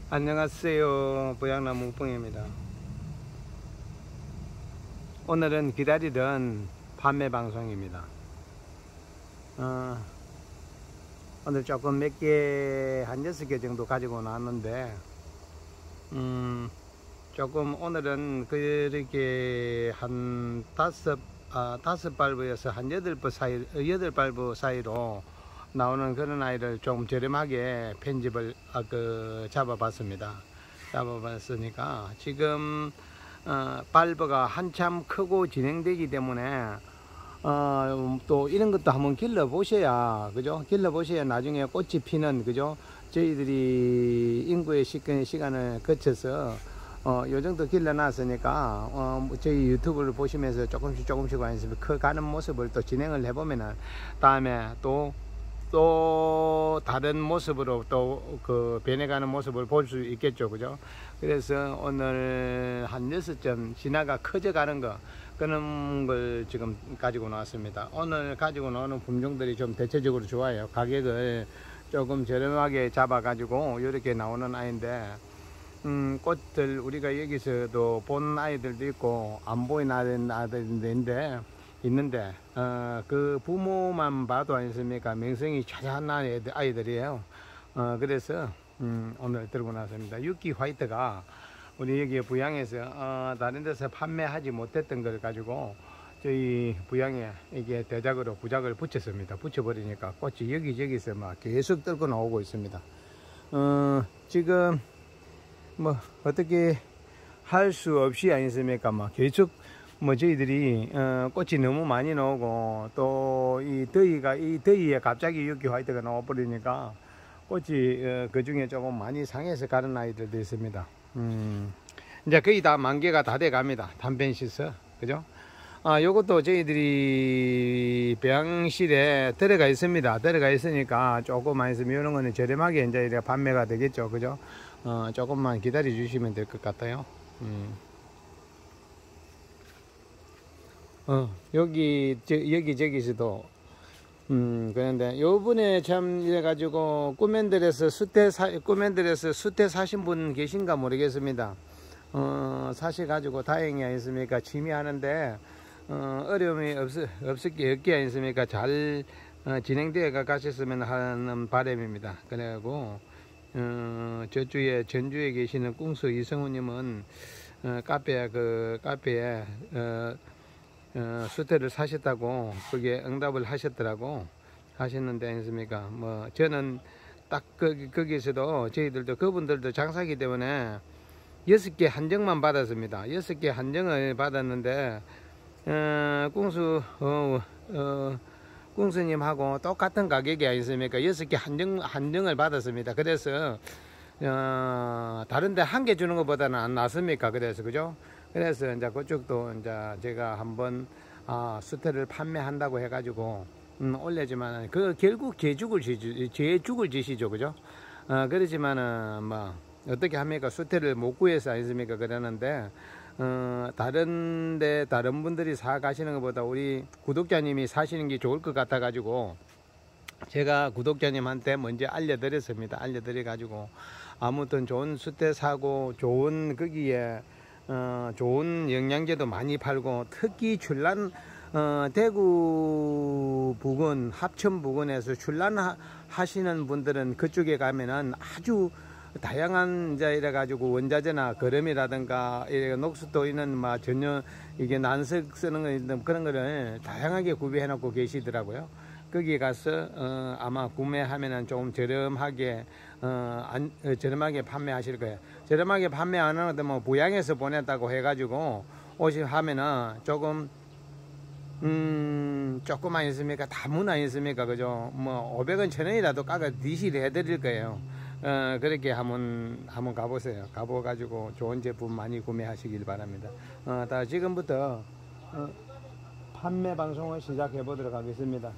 안녕하세요. 부양남 뭉뽕입니다. 오늘은 기다리던 판매 방송입니다. 오늘 조금 몇 개, 한 6개 정도 가지고 나왔는데, 조금 오늘은 그렇게 한 다섯 발부에서 한 8발부 사이로 나오는 그런 아이를 좀 저렴하게 편집을 잡아봤습니다. 잡아봤으니까 지금 발부가 한참 크고 진행되기 때문에 또 이런 것도 한번 길러 보셔야, 그죠? 길러 보셔야 나중에 꽃이 피는, 그죠? 저희들이 인구의 시간을 거쳐서 요 정도 길러 놨으니까 저희 유튜브를 보시면서 조금씩 커가는 모습을 또 진행을 해보면은 다음에 또 다른 모습으로 또 그 변해가는 모습을 볼 수 있겠죠, 그죠? 그래서 오늘 한 6점 진화가 커져가는 거, 그런 걸 지금 가지고 나왔습니다. 오늘 가지고 나오는 품종들이 좀 대체적으로 좋아요. 가격을 조금 저렴하게 잡아 가지고 이렇게 나오는 아이인데, 꽃들 우리가 여기서도 본 아이들도 있고 안 보이는 아이들인데 있는데, 그 부모만 봐도 아니습니까, 명성이 자잘한 아이들이에요. 그래서 오늘 들고 나왔습니다. 육기 화이트가 우리 여기 부양에서 다른 데서 판매하지 못했던 걸 가지고 저희 부양에 이게 대작으로 부작을 붙였습니다. 붙여버리니까 꽃이 여기저기서 막 계속 들고 나오고 있습니다. 지금 뭐 어떻게 할 수 없이 아니습니까, 막 계속 저희들이 꽃이 너무 많이 나오고, 또 이 더위에 갑자기 육기 화이트가 나와 버리니까 꽃이 그 중에 조금 많이 상해서 가는 아이들도 있습니다. 이제 거의 다 만개가 다 돼 갑니다. 단편 시서, 그죠? 요것도 저희들이 배양실에 들어가 있습니다. 들어가 있으니까 조금만 있으면 이런 거는 저렴하게 이제 이렇게 판매가 되겠죠, 그죠? 조금만 기다려 주시면 될 것 같아요. 여기저기서도 그런데 요번에 참 이래가지고 꾸멘들에서 수태 사신 분 계신가 모르겠습니다. 사셔가지고 다행이 아니습니까? 취미하는데 어려움이 없기 아니습니까? 잘 진행되어 가셨으면 하는 바람입니다. 그래가지고 전주에 계시는 꿍수 이성우님은 카페에 수태를 사셨다고 그게 응답을 하셨는데 아니습니까? 뭐 저는 딱 거기서도 저희들도 그분들도 장사기 때문에 6개 한정만 받았습니다. 6개 한정을 받았는데 꿍수님하고 똑같은 가격이 아니습니까? 6개 한정을 받았습니다. 그래서 다른데 한 개 주는 것보다는 안 낫습니까? 그래서, 그죠? 그래서 이제 그쪽도 이제 제가 한번 수태를 판매한다고 해가지고 올려지만 결국 제죽을 지시죠, 그죠? 그렇지만은 뭐 어떻게 합니까? 수태를 못 구해서 아니습니까? 그러는데 다른 분들이 사 가시는 것보다 우리 구독자님이 사시는 게 좋을 것 같아 가지고 제가 구독자님한테 먼저 알려드렸습니다. 알려드려 가지고 아무튼 좋은 수태 사고, 좋은 거기에 좋은 영양제도 많이 팔고, 특히 대구 부근, 합천 부근에서 출란하시는 분들은 그쪽에 가면은 아주 다양한 이제 이래 가지고 원자재나 거름이라든가 녹수도 있는 전혀 이게 난석 쓰는 거 그런 거를 다양하게 구비해 놓고 계시더라고요. 거기 가서 아마 구매하면은 좀 저렴하게 판매하실 거예요. 저렴하게 판매 안 하는데 뭐 부양에서 보냈다고 해가지고 하면은 조금만 있습니까? 다문 아니습니까? 그죠? 뭐 500원 1000원이라도 깎아 디시를 해드릴 거예요. 그렇게 한번 가보세요. 가보가지고 좋은 제품 많이 구매하시길 바랍니다. 지금부터 판매 방송을 시작해 보도록 하겠습니다.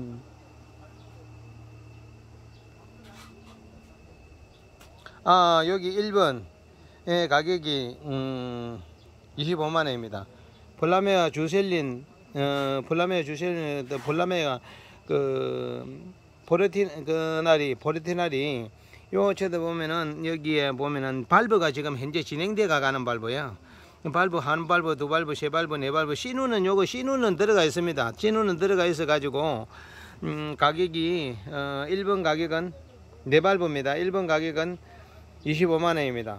여기 1번 가격이 25만원입니다. 볼라메아 주셀린, 볼라메아 그 포르티나리 요 쳐다보면은 여기에 보면은 발브가 지금 현재 진행돼 가는 발브예요. 발브 한 발브, 두 발브, 세 발브, 네 발브. C누는 요거 C누는 들어가 있습니다. C누는 들어가 있어 가지고 가격이 1번 가격은 네 발브입니다. 1번 가격은 25만 원입니다.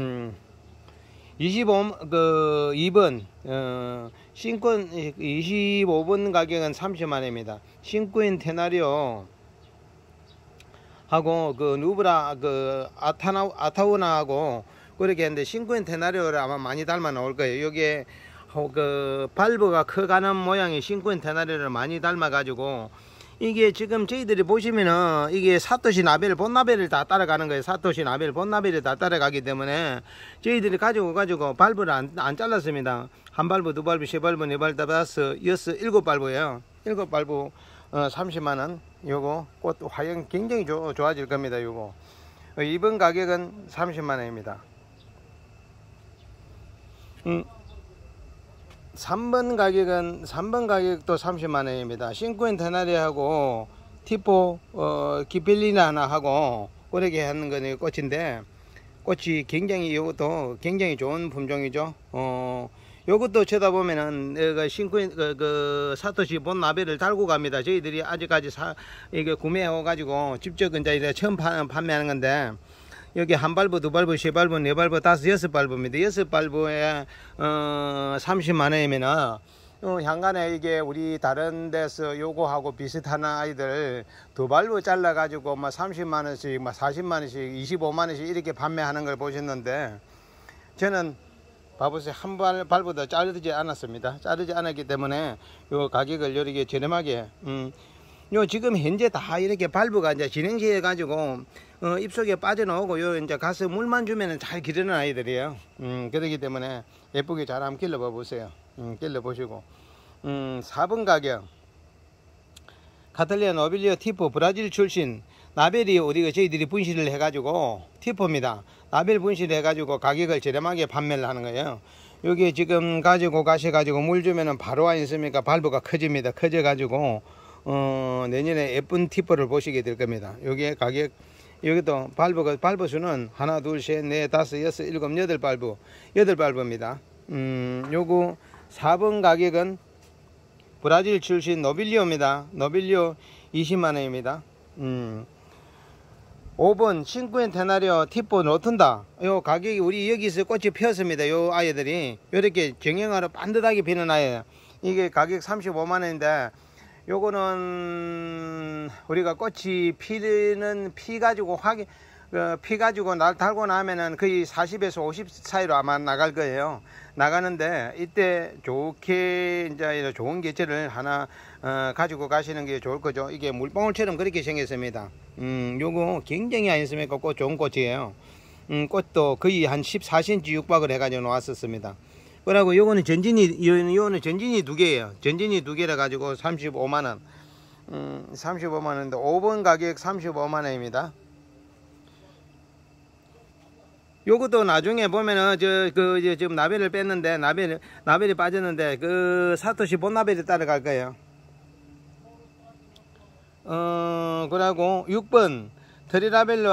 2번 신권 25번 가격은 30만 원입니다. 신권 테나리오 하고 그 누브라 그 아타우나하고 그렇게 했는데 신권 테나리오를 아마 많이 닮아 나올 거예요. 여기에 그 발브가 커가는 모양의 신권 테나리오를 많이 닮아 가지고 이게 지금 저희들이 보시면은 이게 사토시 나벨 본나벨을 다 따라가는 거예요. 사토시 나벨 본나벨을 다 따라가기 때문에 저희들이 가지고 발브를 안 잘랐습니다. 한 발브, 두 발브, 세 발브, 네 발브, 다섯, 여섯, 일곱 발브예요. 일곱 발브 30만 원. 요거 꽃 화형 굉장히 좋아질 겁니다. 요거 이번 가격은 30만 원입니다. 3번 가격도 30만 원입니다. 싱쿠엔 테나리하고 티포 기필리나 하나 하고 그렇게 하는 거는 꽃인데 꽃이 굉장히 이것도 굉장히 좋은 품종이죠. 요것도 쳐다보면은 싱쿠엔 그 사토시 본 나벨을 달고 갑니다. 저희들이 아직까지 이게 구매해 가지고 직접 이제 처음 판매하는 건데 여기 한 발브, 두 발브, 세 발브, 네 발브, 다섯, 여섯 발브입니다. 여섯 발브에 30만 원이면은 향간에 이게 우리 다른 데서 요거하고 비슷한 아이들 두 발브 잘라 가지고 막 30만 원씩, 막 40만 원씩, 25만 원씩 이렇게 판매하는 걸 보셨는데 저는 봐보세요. 한 발보다 자르지 않았습니다. 자르지 않았기 때문에 요 가격을 이렇게 저렴하게 요 지금 현재 다 이렇게 발브가 이제 진행시해 가지고 입속에 빠져나오고 요 이제 가서 물만 주면은 잘 기르는 아이들이에요. 그렇기 때문에 예쁘게 잘 한번 길러봐 보세요. 길러 보시고 4번 가격 카탈리아 노빌리오 티포 브라질 출신 나벨이 우리가 저희들이 분실을 해 가지고 티포입니다. 나벨 분실을 해 가지고 가격을 저렴하게 판매를 하는 거예요. 여기 지금 가지고 가셔 가지고 물 주면은 바로 와 있습니까? 발브가 커집니다. 커져 가지고 내년에 예쁜 티포를 보시게 될 겁니다. 여기에 가격 여기도 발브 수는 하나, 둘, 셋, 넷, 다섯, 여섯, 일곱, 여덟 발브입니다. 요거 4번 가격은 브라질 출신 노빌리오입니다. 노빌리오 20만 원입니다. 5번 싱쿠엔 테나리오 티포 노튼다. 요 가격이 우리 여기서 꽃이 피었습니다. 요 아이들이 이렇게 정형화로 반듯하게 피는 아이예요. 이게 가격 35만 원인데 요거는 우리가 꽃이 피는 피 가지고 달고 나면은 거의 40에서 50 사이로 아마 나갈 거예요. 나가는데 이때 좋게 이제 좋은 개체를 하나 가지고 가시는 게 좋을 거죠. 이게 물방울처럼 그렇게 생겼습니다. 요거 굉장히 아니습니까? 꽃 좋은 꽃이에요. 꽃도 거의 한 14cm 육박을 해가지고 놓았었습니다. 그리고 요거는 요거는 전진이 두 개예요. 전진이 두 개라 가지고 35만 원. 35만 원인데 5번 가격 35만 원입니다. 요것도 나중에 보면은 지금 나벨을 뺐는데 나벨이 빠졌는데 그 사토시 본나벨이 따라갈 거예요. 그리고 6번 트리라벨로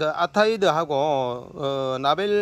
아타이드하고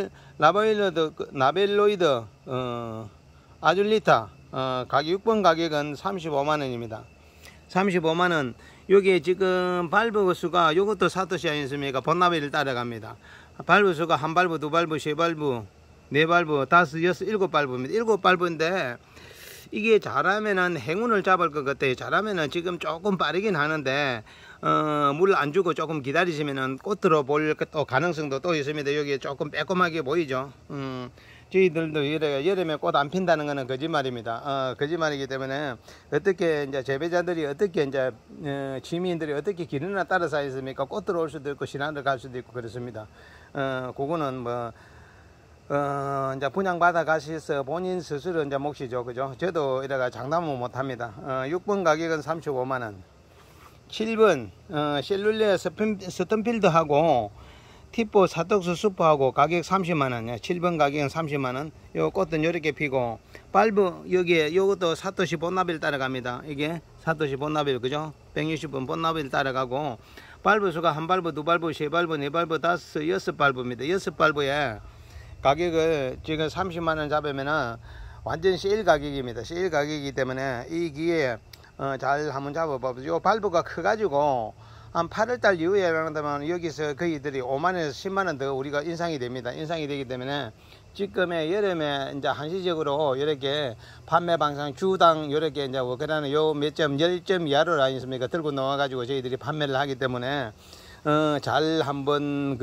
나벨로이드 아줄리타 가격 6번 가격은 35만 원입니다. 35만 원. 여기에 지금 발브 수가 요것도 사토시 아니습니까? 본나벨을 따라갑니다. 발브 수가 한 발브, 두 발브, 세 발브, 네 발브, 다섯, 여섯, 일곱 발브입니다. 일곱 발브인데 이게 잘하면은 행운을 잡을 것 같아요. 잘하면은 지금 조금 빠르긴 하는데 물 안 주고 조금 기다리시면은 꽃 들어볼 또 가능성도 또 있습니다. 여기 조금 빼꼼하게 보이죠. 저희들도 여름에 꽃 안 핀다는 거는 거짓말입니다. 거짓말이기 때문에 어떻게 이제 재배자들이 어떻게 이제 시민들이 어떻게 기르나 따라서 있습니까? 꽃 들어올 수도 있고 신안을 갈 수도 있고 그렇습니다. 그거는 뭐 이제 분양받아 가셔서 본인 스스로 이제 몫이죠. 그죠? 저도 이래가 장담은 못 합니다. 6번 가격은 35만 원. 7번 셀룰레 스턴필드하고 티포 사톡스 수프하고 가격 30만원. 7번 가격은 30만원. 요 꽃은 이렇게 피고 발브 여기에 요것도 사토시 본나벨 따라갑니다. 이게 사토시 본나벨 그죠? 160번 본나벨 따라가고 발브 수가 한 발브, 두 발브, 세 발브, 네 발브, 다섯, 여섯 발브입니다. 여섯 발브에 가격을 지금 30만원 잡으면은 완전 세일 가격입니다. 세일 가격이기 때문에 이 기회에 잘 한번 잡아봐보죠. 요 발브가 커가지고 한 8월달 이후에 한다면 여기서 거의들이 5만원에서 10만원 더 우리가 인상이 됩니다. 인상이 되기 때문에 지금의 여름에 이제 한시적으로 이렇게 판매 방송 주당 이렇게 이제 그러는 요 몇 점, 10점 이하로 아니습니까? 들고 나와가지고 저희들이 판매를 하기 때문에 잘 한번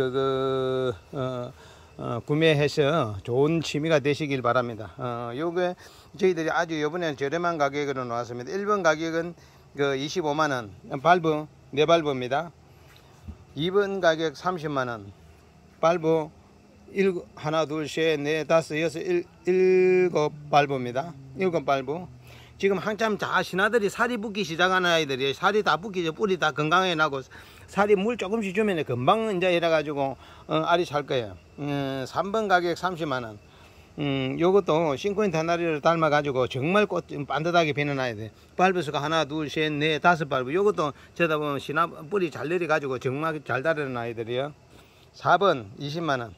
구매해서 좋은 취미가 되시길 바랍니다. 요게 저희들이 아주 요번에 저렴한 가격으로 나왔습니다. 1번 가격은 25만원 발브 4발브입니다. 2번 가격 30만원 발브 하나 둘셋넷 다섯 여섯 일곱 발브입니다. 7발브. 지금 한참 다 신하들이 살이 붙기 시작하는 아이들이 살이 다 붙기 뿌리 다 건강하게 나고 살이 물 조금씩 주면 금방 이제 이래 가지고 알이 살 거예요. 3번 가격 30만원. 요것도 싱크인 다나리를 닮아 가지고 정말 꽃 반듯하게 피는 아이들. 발브수가 하나 둘셋넷 다섯 발브. 요것도 저다 보면 신화 뿌리 잘 내려 가지고 정말 잘 다루는 아이들이요. 4번 20만원.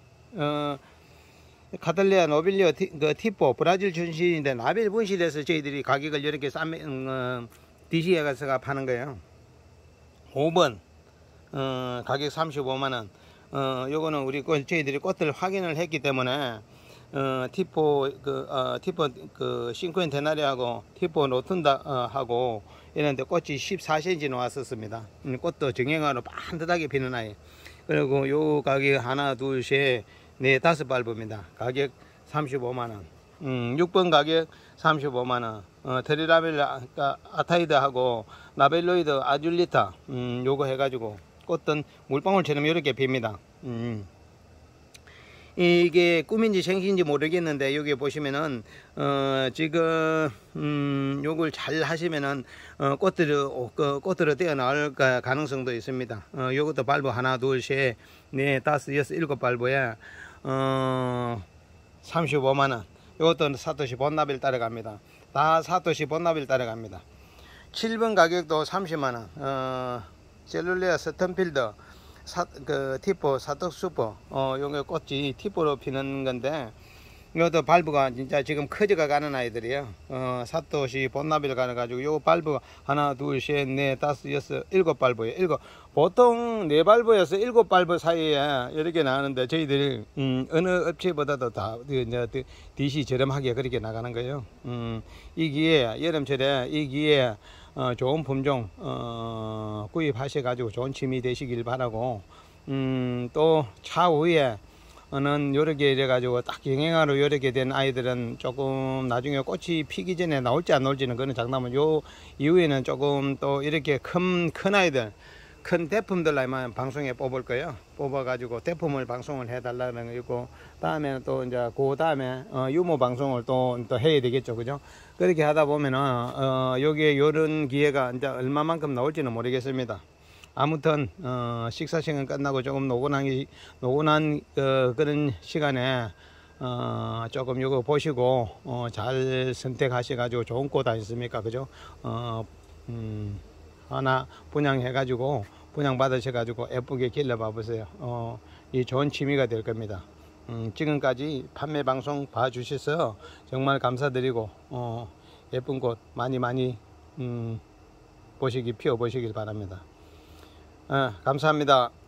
카탈리아 노빌리오 티포 브라질 출신인데 나벨 분실해서 저희들이 가격을 이렇게 DC에 가서 파는 거예요. 5번 가격 35만원. 요거는 우리 저희들이 꽃들 확인을 했기 때문에 티포 싱크인 데나리하고 티포 노튼다 하고 이런데 꽃이 14cm 나왔었습니다. 꽃도 정형화로 반듯하게 피는 아이. 그리고 요 가격 하나 둘셋 네 다섯 발브입니다. 가격 35만원. 6번 가격 35만원. 테리라벨 아타이드하고 나벨로이드 아줄리타 요거 해가지고 꽃은 물방울처럼 이렇게 핍니다. 이게 꿈인지 생신인지 모르겠는데 여기 보시면은 지금 요걸 잘 하시면은 꽃들을 떼어나올 가능성도 있습니다. 요것도 발브 하나 둘셋 넷 다섯 여섯 일곱 발브에 35만원. 요것도 사토시 본나빌 따라갑니다. 다 사토시 본나빌 따라갑니다. 7번 가격도 30만원. 셀룰리아 스턴필드 티포 사떡 슈퍼 요게 꽃이 티포로 피는 건데 이것도 발브가 진짜 지금 커져가 가는 아이들이에요. 사토시 본나비를 가는 가지고 요 발브 하나 둘셋 넷 다섯 여섯 일곱 발브예요. 보통 4발브에서 7발브 사이에 이렇게 나가는데 저희들이 어느 업체보다도 다 DC 저렴하게 그렇게 나가는 거예요. 이 기회에 여름철에 이 기회에 좋은 품종 구입하셔 가지고 좋은 취미 되시길 바라고 또 차후에 는 요렇게 이래 가지고 딱 영행하로 요렇게 된 아이들은 조금 나중에 꽃이 피기 전에 나올지 안 나올지는 그런 장담은 요 이후에는 조금 또 이렇게 큰 아이들 큰 대품들만 방송에 뽑을 거예요. 뽑아 가지고 대품을 방송을 해 달라는 거 있고 다음에는 또 이제 그 다음에 유모 방송을 또 해야 되겠죠. 그죠? 그렇게 하다 보면은 요게 요런 기회가 이제 얼마만큼 나올지는 모르겠습니다. 아무튼 식사 시간 끝나고 조금 노곤한 그런 시간에 조금 요거 보시고 잘 선택하셔 가지고 좋은 꽃 아니십니까? 그죠? 하나 분양해 가지고 분양 받으셔 가지고 예쁘게 길러봐 보세요. 이 좋은 취미가 될 겁니다. 지금까지 판매 방송 봐주셔서 정말 감사드리고 예쁜 꽃 많이 피워 보시길 바랍니다. 감사합니다.